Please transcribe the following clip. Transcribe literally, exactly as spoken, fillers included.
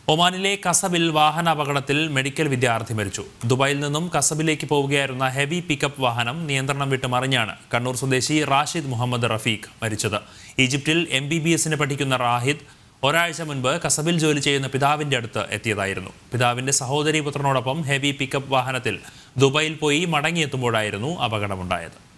ഒമാനിലെ കസബിൽ വാഹന അപകടത്തിൽ മെഡിക്കൽ വിദ്യാർത്ഥി മരിച്ചു. ദുബായിൽ നിന്നും കസബിലേക്ക് പോവുകയായിരുന്ന ഹെവി പിക്കപ്പ് വാഹനം നിയന്ത്രണം വിട്ട് മറിഞ്ഞാണ് കണ്ണൂർ സ്വദേശി റാഷിദ് മുഹമ്മദ് റഫീഖ് മരിച്ചത്. ഈജിപ്തിൽ എം ബി ബി എസിന് പഠിക്കുന്ന റാഹിദ് ഒരാഴ്ച മുൻപ് കസബിൽ ജോലി ചെയ്യുന്ന പിതാവിന്റെ അടുത്ത് എത്തിയതായിരുന്നു. പിതാവിന്റെ സഹോദരി പുത്രനോടൊപ്പം ഹെവി പിക്കപ്പ് വാഹനത്തിൽ ദുബായിൽ പോയി മടങ്ങിയെത്തുമ്പോഴായിരുന്നു അപകടമുണ്ടായത്.